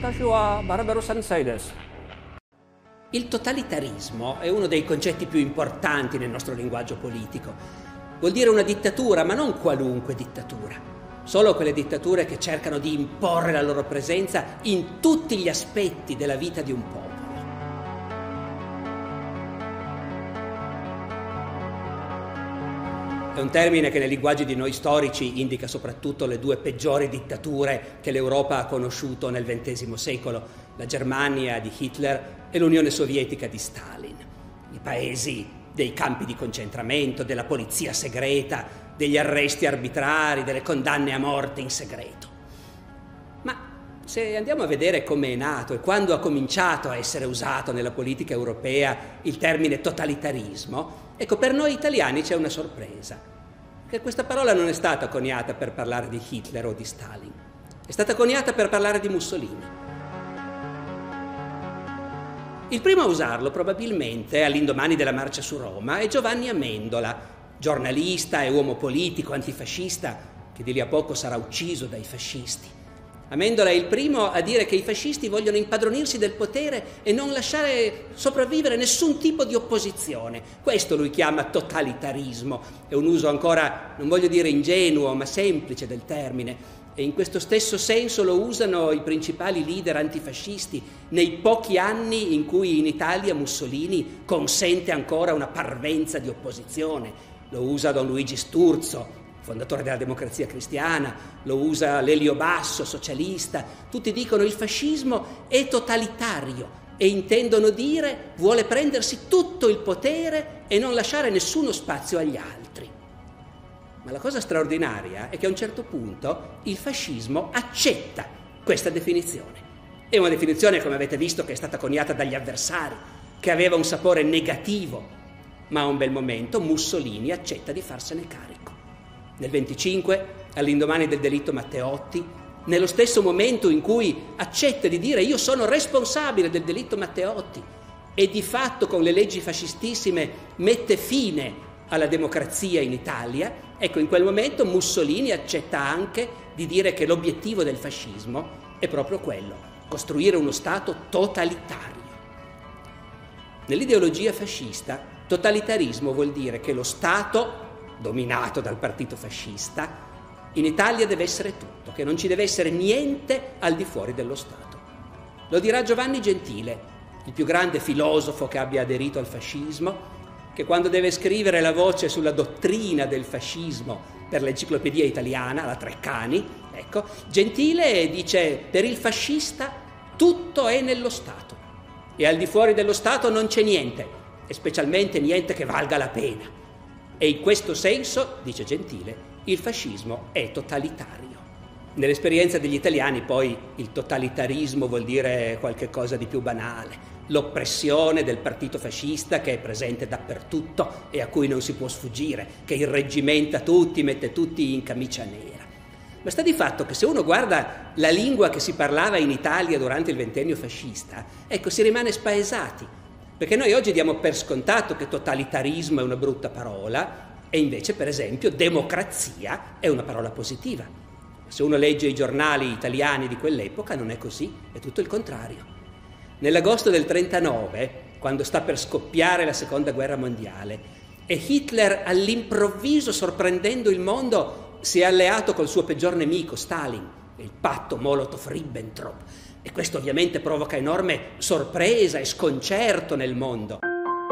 Il totalitarismo è uno dei concetti più importanti nel nostro linguaggio politico. Vuol dire una dittatura, ma non qualunque dittatura. Solo quelle dittature che cercano di imporre la loro presenza in tutti gli aspetti della vita di un popolo. È un termine che nei linguaggi di noi storici indica soprattutto le due peggiori dittature che l'Europa ha conosciuto nel XX secolo, la Germania di Hitler e l'Unione Sovietica di Stalin, i paesi dei campi di concentramento, della polizia segreta, degli arresti arbitrari, delle condanne a morte in segreto. Ma se andiamo a vedere come è nato e quando ha cominciato a essere usato nella politica europea il termine totalitarismo, ecco, per noi italiani c'è una sorpresa, che questa parola non è stata coniata per parlare di Hitler o di Stalin, è stata coniata per parlare di Mussolini. Il primo a usarlo probabilmente, all'indomani della marcia su Roma, è Giovanni Amendola, giornalista e uomo politico antifascista, che di lì a poco sarà ucciso dai fascisti. Amendola è il primo a dire che i fascisti vogliono impadronirsi del potere e non lasciare sopravvivere nessun tipo di opposizione. Questo lui chiama totalitarismo, è un uso ancora, non voglio dire ingenuo, ma semplice del termine. E in questo stesso senso lo usano i principali leader antifascisti nei pochi anni in cui in Italia Mussolini consente ancora una parvenza di opposizione. Lo usa Don Luigi Sturzo, fondatore della Democrazia Cristiana, lo usa Lelio Basso, socialista. Tutti dicono il fascismo è totalitario e intendono dire vuole prendersi tutto il potere e non lasciare nessuno spazio agli altri. Ma la cosa straordinaria è che a un certo punto il fascismo accetta questa definizione. È una definizione, come avete visto, che è stata coniata dagli avversari, che aveva un sapore negativo, ma a un bel momento Mussolini accetta di farsene carico. Nel 25, all'indomani del delitto Matteotti, nello stesso momento in cui accetta di dire io sono responsabile del delitto Matteotti e di fatto con le leggi fascistissime mette fine alla democrazia in Italia, ecco, in quel momento Mussolini accetta anche di dire che l'obiettivo del fascismo è proprio quello, costruire uno Stato totalitario. Nell'ideologia fascista, totalitarismo vuol dire che lo Stato, dominato dal partito fascista, in Italia deve essere tutto, che non ci deve essere niente al di fuori dello Stato. Lo dirà Giovanni Gentile, il più grande filosofo che abbia aderito al fascismo, che quando deve scrivere la voce sulla dottrina del fascismo per l'Enciclopedia Italiana, la Treccani, ecco, Gentile dice per il fascista tutto è nello Stato e al di fuori dello Stato non c'è niente, e specialmente niente che valga la pena. E in questo senso, dice Gentile, il fascismo è totalitario. Nell'esperienza degli italiani poi il totalitarismo vuol dire qualche cosa di più banale, l'oppressione del partito fascista che è presente dappertutto e a cui non si può sfuggire, che irreggimenta tutti, mette tutti in camicia nera. Ma sta di fatto che se uno guarda la lingua che si parlava in Italia durante il ventennio fascista, ecco, si rimane spaesati, perché noi oggi diamo per scontato che totalitarismo è una brutta parola e invece, per esempio, democrazia è una parola positiva. Se uno legge i giornali italiani di quell'epoca non è così, è tutto il contrario. Nell'agosto del 1939, quando sta per scoppiare la Seconda Guerra Mondiale, e Hitler all'improvviso, sorprendendo il mondo, si è alleato col suo peggior nemico, Stalin, il patto Molotov-Ribbentrop. E questo ovviamente provoca enorme sorpresa e sconcerto nel mondo.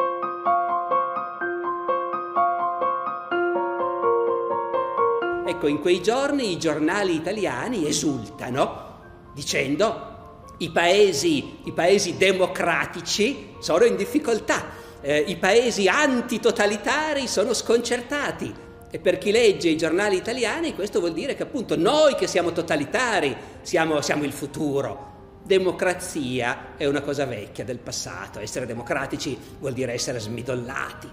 Ecco, in quei giorni i giornali italiani esultano dicendo i paesi democratici sono in difficoltà, i paesi antitotalitari sono sconcertati. E per chi legge i giornali italiani questo vuol dire che appunto noi che siamo totalitari siamo il futuro. Democrazia è una cosa vecchia, del passato, essere democratici vuol dire essere smidollati.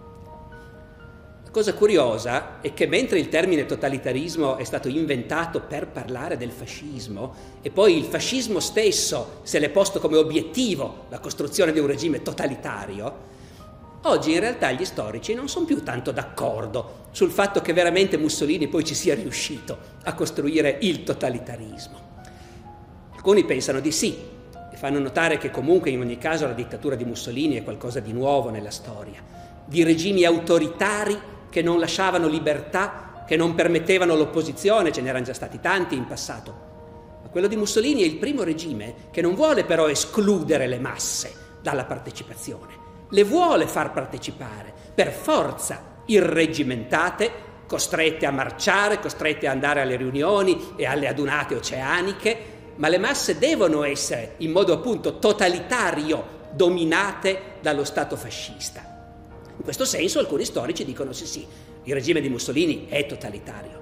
La cosa curiosa è che mentre il termine totalitarismo è stato inventato per parlare del fascismo e poi il fascismo stesso se l'è posto come obiettivo la costruzione di un regime totalitario, oggi in realtà gli storici non sono più tanto d'accordo sul fatto che veramente Mussolini poi ci sia riuscito a costruire il totalitarismo. Alcuni pensano di sì e fanno notare che comunque in ogni caso la dittatura di Mussolini è qualcosa di nuovo nella storia, di regimi autoritari che non lasciavano libertà, che non permettevano l'opposizione, ce n'erano già stati tanti in passato. Ma quello di Mussolini è il primo regime che non vuole però escludere le masse dalla partecipazione, le vuole far partecipare per forza irreggimentate, costrette a marciare, costrette ad andare alle riunioni e alle adunate oceaniche, ma le masse devono essere in modo appunto totalitario dominate dallo Stato fascista. In questo senso alcuni storici dicono sì, il regime di Mussolini è totalitario.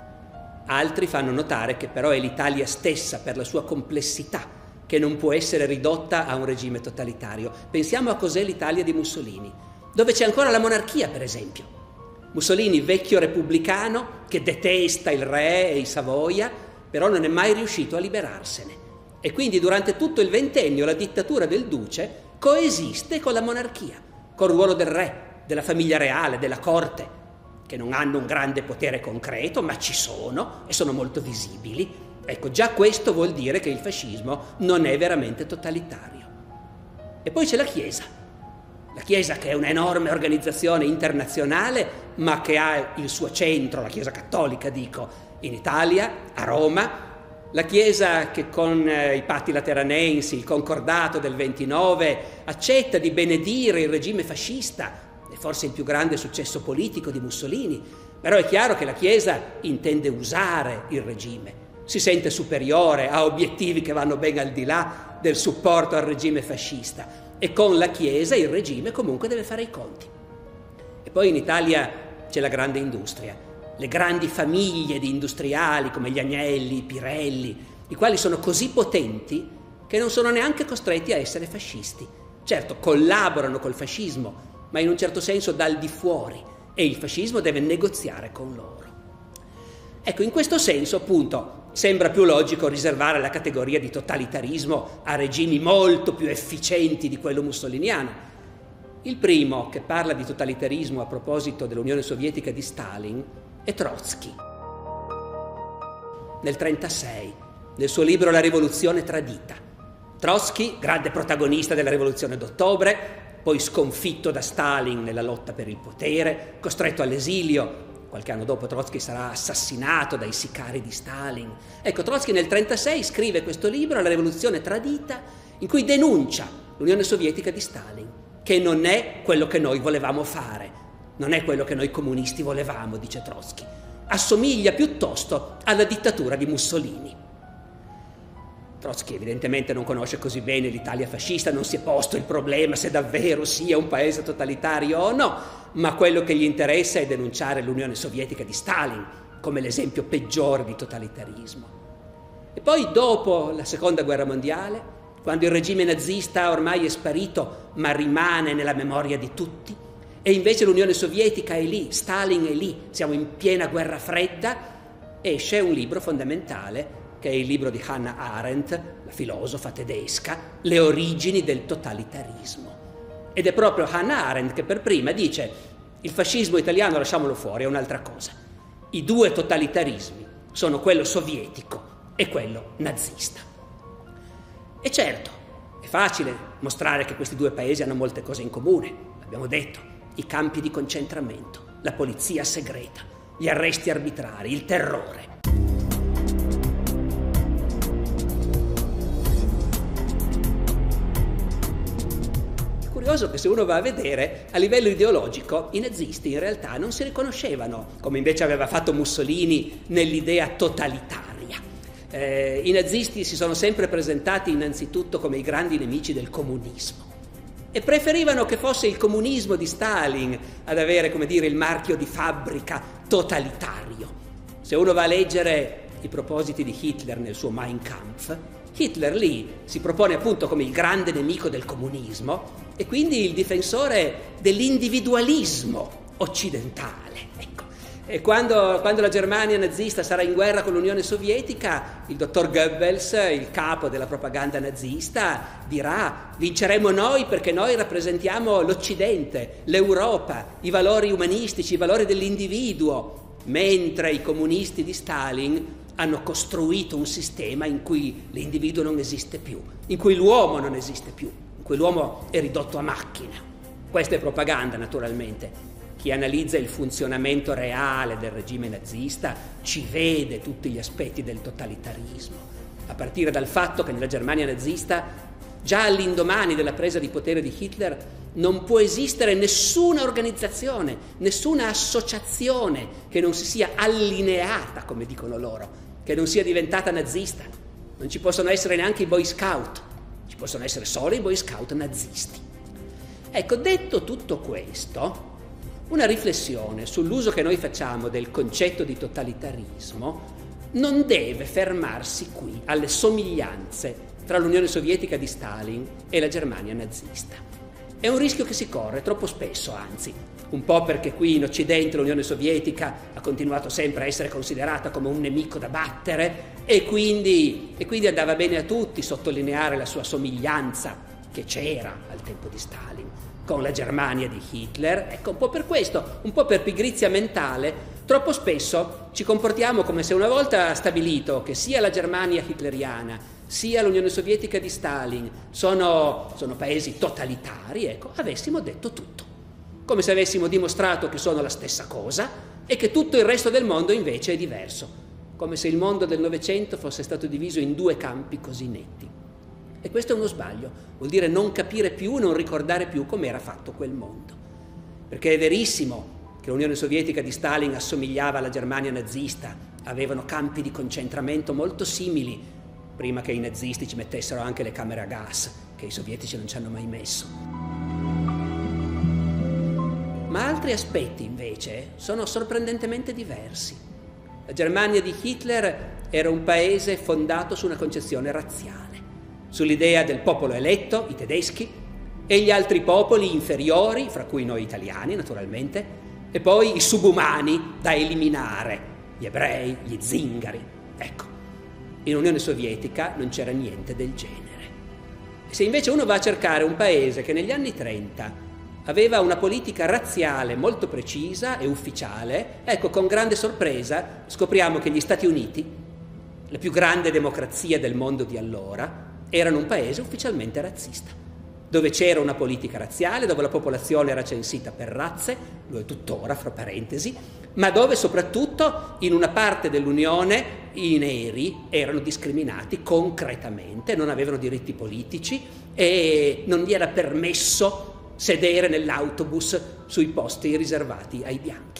Altri fanno notare che però è l'Italia stessa, per la sua complessità, che non può essere ridotta a un regime totalitario. Pensiamo a cos'è l'Italia di Mussolini, dove c'è ancora la monarchia, per esempio. Mussolini, vecchio repubblicano, che detesta il re e i Savoia, però non è mai riuscito a liberarsene. E quindi durante tutto il ventennio la dittatura del duce coesiste con la monarchia, col ruolo del re, della famiglia reale, della corte, che non hanno un grande potere concreto, ma ci sono e sono molto visibili. Ecco, già questo vuol dire che il fascismo non è veramente totalitario. E poi c'è la Chiesa che è un'enorme organizzazione internazionale, ma che ha il suo centro, la Chiesa cattolica dico, in Italia, a Roma, la Chiesa che con i patti lateranensi, il concordato del 29, accetta di benedire il regime fascista, è forse il più grande successo politico di Mussolini, però è chiaro che la Chiesa intende usare il regime, si sente superiore, ha obiettivi che vanno ben al di là del supporto al regime fascista e con la Chiesa il regime comunque deve fare i conti. E poi in Italia c'è la grande industria, le grandi famiglie di industriali come gli Agnelli, i Pirelli, i quali sono così potenti che non sono neanche costretti a essere fascisti. Certo, collaborano col fascismo, ma in un certo senso dal di fuori, e il fascismo deve negoziare con loro. Ecco, in questo senso, appunto, sembra più logico riservare la categoria di totalitarismo a regimi molto più efficienti di quello mussoliniano. Il primo che parla di totalitarismo a proposito dell'Unione Sovietica di Stalin è Trotsky. Nel 1936, nel suo libro La rivoluzione tradita. Trotsky, grande protagonista della rivoluzione d'ottobre, poi sconfitto da Stalin nella lotta per il potere, costretto all'esilio. Qualche anno dopo Trotsky sarà assassinato dai sicari di Stalin. Ecco, Trotsky nel 1936 scrive questo libro, La rivoluzione tradita, in cui denuncia l'Unione Sovietica di Stalin, che non è quello che noi volevamo fare, non è quello che noi comunisti volevamo, dice Trotsky. Assomiglia piuttosto alla dittatura di Mussolini. Trotsky evidentemente non conosce così bene l'Italia fascista, non si è posto il problema se davvero sia un paese totalitario o no, ma quello che gli interessa è denunciare l'Unione Sovietica di Stalin come l'esempio peggiore di totalitarismo. E poi dopo la Seconda Guerra Mondiale, quando il regime nazista ormai è sparito ma rimane nella memoria di tutti, e invece l'Unione Sovietica è lì, Stalin è lì, siamo in piena guerra fredda, esce un libro fondamentale che è il libro di Hannah Arendt, la filosofa tedesca, Le origini del totalitarismo. Ed è proprio Hannah Arendt che per prima dice: il fascismo italiano lasciamolo fuori, è un'altra cosa. I due totalitarismi sono quello sovietico e quello nazista. E certo, è facile mostrare che questi due paesi hanno molte cose in comune, abbiamo detto, i campi di concentramento, la polizia segreta, gli arresti arbitrari, il terrore. Curioso che se uno va a vedere, a livello ideologico i nazisti in realtà non si riconoscevano, come invece aveva fatto Mussolini, nell'idea totalitaria. I nazisti si sono sempre presentati innanzitutto come i grandi nemici del comunismo e preferivano che fosse il comunismo di Stalin ad avere, come dire, il marchio di fabbrica totalitario. Se uno va a leggere i propositi di Hitler nel suo Mein Kampf, Hitler lì si propone appunto come il grande nemico del comunismo e quindi il difensore dell'individualismo occidentale. Ecco. E quando la Germania nazista sarà in guerra con l'Unione Sovietica, il dottor Goebbels, il capo della propaganda nazista, dirà: vinceremo noi perché noi rappresentiamo l'Occidente, l'Europa, i valori umanistici, i valori dell'individuo, mentre i comunisti di Stalin hanno costruito un sistema in cui l'individuo non esiste più, in cui l'uomo non esiste più, in cui l'uomo è ridotto a macchina. Questa è propaganda, naturalmente. Chi analizza il funzionamento reale del regime nazista ci vede tutti gli aspetti del totalitarismo, a partire dal fatto che nella Germania nazista, già all'indomani della presa di potere di Hitler, non può esistere nessuna organizzazione, nessuna associazione che non si sia allineata, come dicono loro, che non sia diventata nazista. Non ci possono essere neanche i Boy Scout, ci possono essere solo i Boy Scout nazisti. Ecco, detto tutto questo, una riflessione sull'uso che noi facciamo del concetto di totalitarismo non deve fermarsi qui, alle somiglianze tra l'Unione Sovietica di Stalin e la Germania nazista. È un rischio che si corre troppo spesso, anzi, un po' perché qui in Occidente l'Unione Sovietica ha continuato sempre a essere considerata come un nemico da battere e quindi andava bene a tutti sottolineare la sua somiglianza, che c'era al tempo di Stalin, con la Germania di Hitler. Ecco, un po' per questo, un po' per pigrizia mentale, troppo spesso ci comportiamo come se, una volta stabilito che sia la Germania hitleriana sia l'Unione Sovietica di Stalin sono paesi totalitari, ecco, avessimo detto tutto. Come se avessimo dimostrato che sono la stessa cosa e che tutto il resto del mondo invece è diverso. Come se il mondo del Novecento fosse stato diviso in due campi così netti. E questo è uno sbaglio, vuol dire non capire più, non ricordare più com'era fatto quel mondo. Perché è verissimo che l'Unione Sovietica di Stalin assomigliava alla Germania nazista, avevano campi di concentramento molto simili, prima che i nazisti ci mettessero anche le camere a gas, che i sovietici non ci hanno mai messo. Ma altri aspetti, invece, sono sorprendentemente diversi. La Germania di Hitler era un paese fondato su una concezione razziale, sull'idea del popolo eletto, i tedeschi, e gli altri popoli inferiori, fra cui noi italiani, naturalmente, e poi i subumani da eliminare, gli ebrei, gli zingari. Ecco, in Unione Sovietica non c'era niente del genere. E se invece uno va a cercare un paese che negli anni 30 aveva una politica razziale molto precisa e ufficiale, ecco, con grande sorpresa scopriamo che gli Stati Uniti, la più grande democrazia del mondo di allora, erano un paese ufficialmente razzista, dove c'era una politica razziale, dove la popolazione era censita per razze, lo è tuttora, fra parentesi, ma dove soprattutto in una parte dell'Unione i neri erano discriminati concretamente, non avevano diritti politici e non gli era permesso sedere nell'autobus sui posti riservati ai bianchi.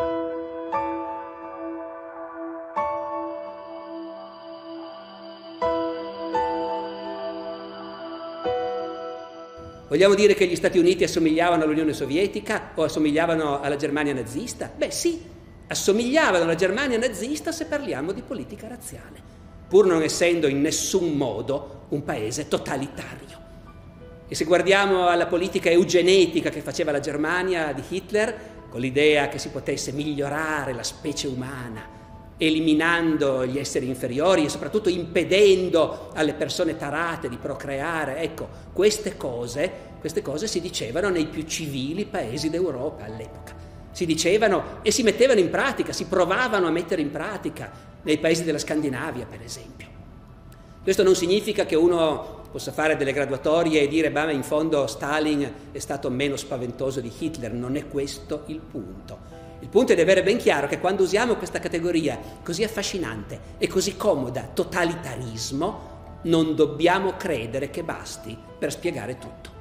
Vogliamo dire che gli Stati Uniti assomigliavano all'Unione Sovietica o assomigliavano alla Germania nazista? Beh sì, assomigliavano alla Germania nazista se parliamo di politica razziale, pur non essendo in nessun modo un paese totalitario. E se guardiamo alla politica eugenetica che faceva la Germania di Hitler, con l'idea che si potesse migliorare la specie umana, eliminando gli esseri inferiori e soprattutto impedendo alle persone tarate di procreare, ecco, queste cose si dicevano nei più civili paesi d'Europa all'epoca. Si dicevano e si mettevano in pratica, si provavano a mettere in pratica nei paesi della Scandinavia, per esempio. Questo non significa che uno possa fare delle graduatorie e dire, ma in fondo Stalin è stato meno spaventoso di Hitler, non è questo il punto. Il punto è di avere ben chiaro che quando usiamo questa categoria così affascinante e così comoda, totalitarismo, non dobbiamo credere che basti per spiegare tutto.